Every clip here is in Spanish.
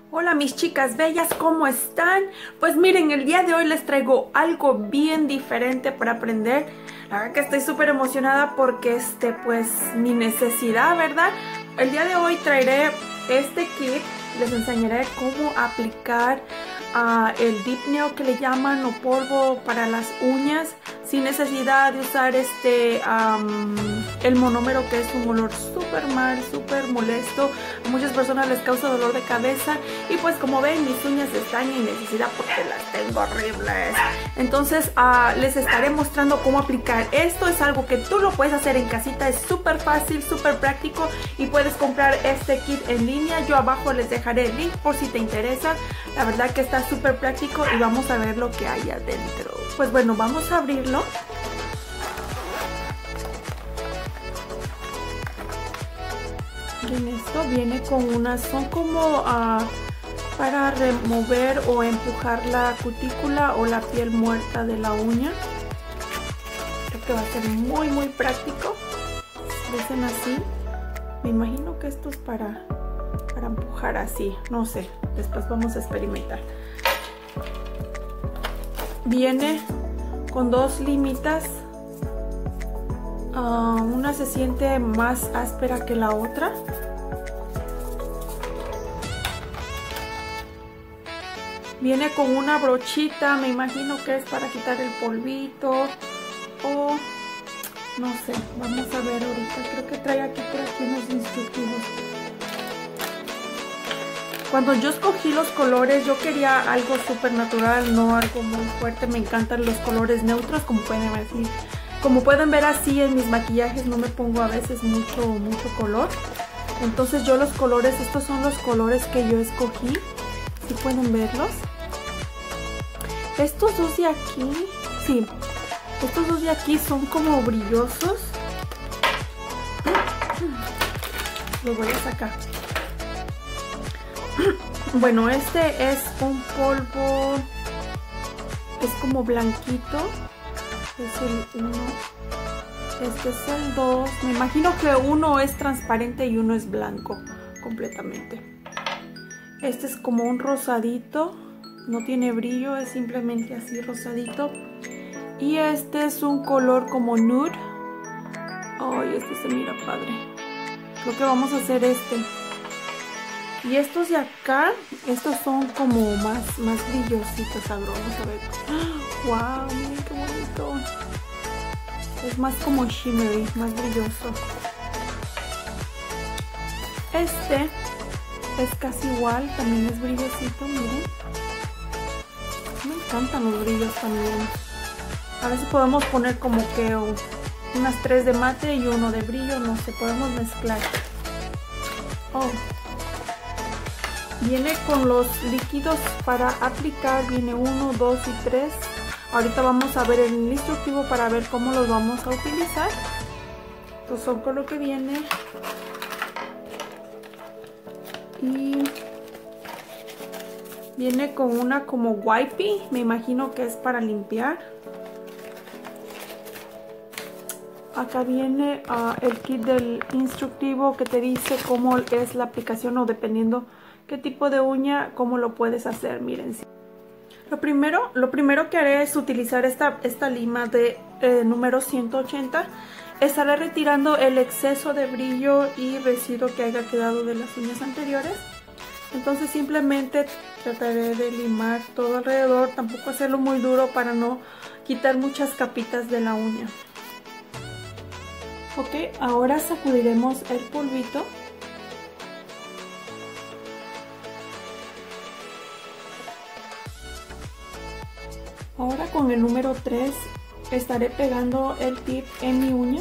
Hola mis chicas bellas, ¿cómo están? Pues miren, el día de hoy les traigo algo bien diferente para aprender. La verdad que estoy súper emocionada porque pues mi necesidad, ¿verdad? El día de hoy traeré este kit, les enseñaré cómo aplicar el deep nail que le llaman o polvo para las uñas sin necesidad de usar el monómero, que es un olor súper mal, súper molesto. A muchas personas les causa dolor de cabeza y pues como ven mis uñas están en necesidad porque las tengo horribles. Entonces les estaré mostrando cómo aplicar esto. Es algo que tú lo puedes hacer en casita, es súper fácil, súper práctico y puedes comprar este kit en línea. Yo abajo les dejaré el link por si te interesa. La verdad que está súper práctico y vamos a ver lo que hay adentro. Pues bueno, vamos a abrirlo. En esto viene con unas, son como para remover o empujar la cutícula o la piel muerta de la uña. Creo que va a ser muy práctico. Dicen así. Me imagino que esto es para empujar así, no sé, después vamos a experimentar. Viene con dos limitas. Una se siente más áspera que la otra. Viene con una brochita, me imagino que es para quitar el polvito o no sé, vamos a ver ahorita. Creo que trae aquí por aquí unos instructivos. Cuando yo escogí los colores, yo quería algo súper natural, no algo muy fuerte. Me encantan los colores neutros, como pueden ver así en mis maquillajes no me pongo a veces mucho color. Entonces yo los colores, estos son los colores que yo escogí. ¿Sí pueden verlos? Estos dos de aquí, sí, estos dos de aquí son como brillosos. Los voy a sacar. Bueno, este es un polvo, es como blanquito, es el 1, este es el 2, me imagino que uno es transparente y uno es blanco completamente. Este es como un rosadito, no tiene brillo, es simplemente así rosadito. Y este es un color como nude. Ay, este se mira padre. Creo que vamos a hacer este. Y estos de acá, estos son como más brillositos. A ver, vamos a ver. ¡Wow! Miren qué bonito. Es más como shimmery, más brilloso. Este es casi igual, también es brillosito, miren. Me encantan los brillos también. A veces podemos poner como que unas 3 de mate y uno de brillo, no sé, podemos mezclar. Oh. Viene con los líquidos para aplicar, viene 1, 2 y 3. Ahorita vamos a ver el instructivo para ver cómo los vamos a utilizar. Estos son con lo que viene. Y viene con una como wipey, me imagino que es para limpiar. Acá viene el kit del instructivo que te dice cómo es la aplicación o dependiendo qué tipo de uña, cómo lo puedes hacer. Miren, lo primero que haré es utilizar esta lima de número 180. Estaré retirando el exceso de brillo y residuo que haya quedado de las uñas anteriores. Entonces simplemente trataré de limar todo alrededor, tampoco hacerlo muy duro para no quitar muchas capitas de la uña. Ok, ahora sacudiremos el polvito. Ahora con el número 3 estaré pegando el tip en mi uña.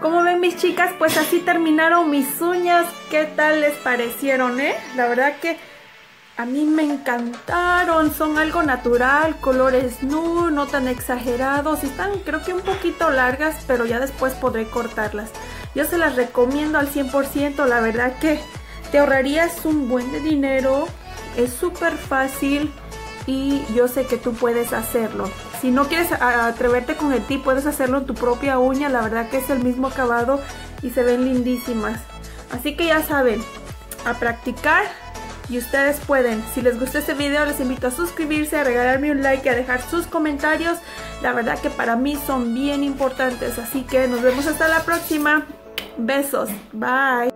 Como ven mis chicas, pues así terminaron mis uñas. ¿Qué tal les parecieron, La verdad que a mí me encantaron. Son algo natural, colores nude, no tan exagerados. Están creo que un poquito largas, pero ya después podré cortarlas. Yo se las recomiendo al 100%. La verdad que te ahorrarías un buen de dinero. Es súper fácil y yo sé que tú puedes hacerlo. Si no quieres atreverte con el tip, puedes hacerlo en tu propia uña. La verdad que es el mismo acabado y se ven lindísimas. Así que ya saben, a practicar y ustedes pueden. Si les gustó este video, les invito a suscribirse, a regalarme un like y a dejar sus comentarios. La verdad que para mí son bien importantes. Así que nos vemos hasta la próxima. Besos. Bye.